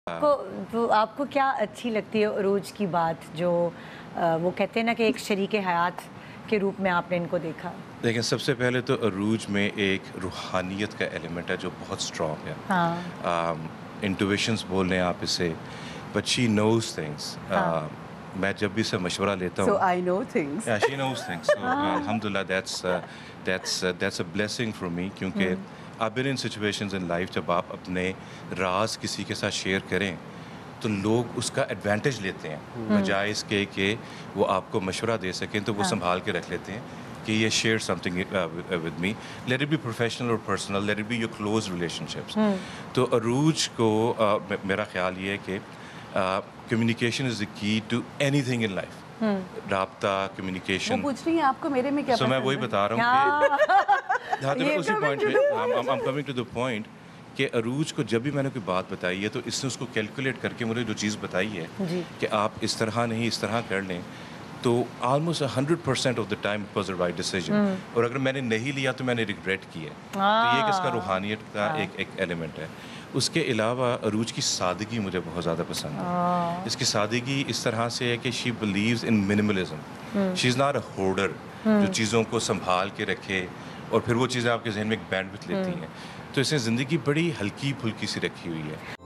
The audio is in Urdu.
آپ کو کیا اچھی لگتی ہے عروج کی بات جو وہ کہتے ہیں نا کہ ایک شریک حیات کے روپ میں آپ نے ان کو دیکھا؟ لیکن سب سے پہلے تو عروج میں ایک روحانیت کا ایلیمنٹ ہے جو بہت اسٹرانگ ہے. ہاں انٹویشنس بول رہے ہیں آپ اسے, بٹ شی نوز تھنگس. میں جب بھی سے مشورہ لیتا سو ہوں, آئی نو تھنگس. شی نوز تھنگس. الحمد للہ that's a blessing for me, کیونکہ I've been in situations in life جب آپ اپنے راز کسی کے ساتھ شیئر کریں تو لوگ اس کا ایڈوانٹیج لیتے ہیں, بجائے اس کے کہ وہ آپ کو مشورہ دے سکیں تو وہ سنبھال کے رکھ لیتے ہیں کہ یہ share something with me, let it be professional اور personal, let it be your close relationships. تو عروج کو میرا خیال یہ ہے کہ communication is the key to anything in life. رابطہ, کمیونیکیشن. پوچھ رہی ہیں آپ کو میرے میں کیا سو میں وہی بتا رہا ہوں کہ اسی پوائنٹ پہ I'm coming to the point کہ عروج کو جب بھی میں نے کوئی بات بتائی ہے تو اس نے اس کو کیلکولیٹ کر کے مجھے جو چیز بتائی ہے کہ آپ اس طرح نہیں اس طرح کر لیں, تو almost 100% of the time it was a right decision. اور اگر میں نے نہیں لیا تو میں نے ریگریٹ کیا. تو یہ ایک اس کا روحانیت کا ایک ایلیمنٹ ہے. اس کے علاوہ عروج کی سادگی مجھے بہت زیادہ پسند ہے. اس کی سادگی اس طرح سے ہے کہ شی believes in منیملزم. She is not a ہورڈر جو چیزوں کو سنبھال کے رکھے اور پھر وہ چیزیں آپ کے ذہن میں ایک بینڈ وتھ لیتی ہیں. تو اس نے زندگی بڑی ہلکی پھلکی سی رکھی ہوئی ہے.